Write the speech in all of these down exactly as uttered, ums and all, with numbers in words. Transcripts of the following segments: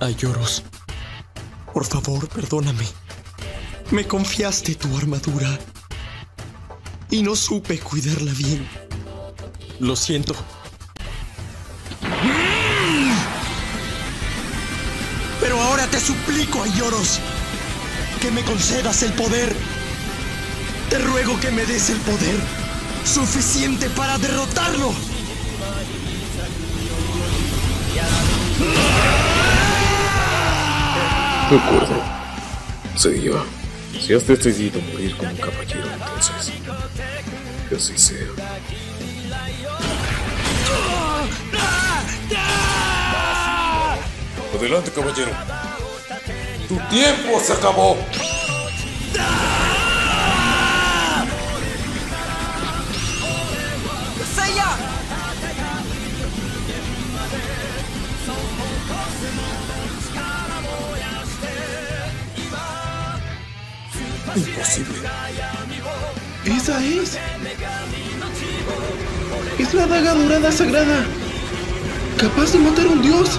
Aioros, por favor, perdóname. Me confiaste tu armadura y no supe cuidarla bien. Lo siento. Pero ahora te suplico, Aioros, que me concedas el poder. Te ruego que me des el poder suficiente para derrotarlo. De acuerdo. Sí, yo. Si has decidido morir como un caballero, entonces que así sea. Adelante, caballero. Tu tiempo se acabó. ¡Seiya! Imposible. ¡Esa es! ¡Es la daga dorada sagrada! ¡Capaz de matar a un dios!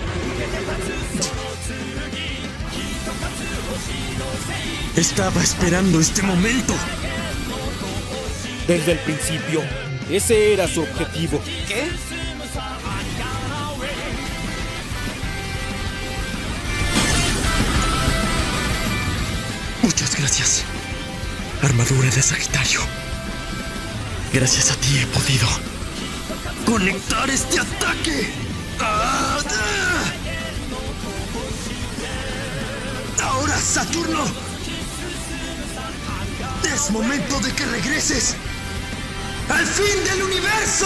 Estaba esperando este momento. Desde el principio, ese era su objetivo. ¿Qué? Muchas gracias, armadura de Sagitario. Gracias a ti he podido conectar este ataque. ¡Ah! Ahora, Saturno, es momento de que regreses al fin del universo.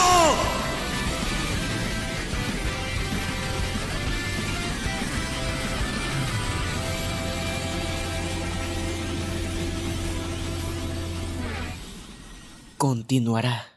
Continuará.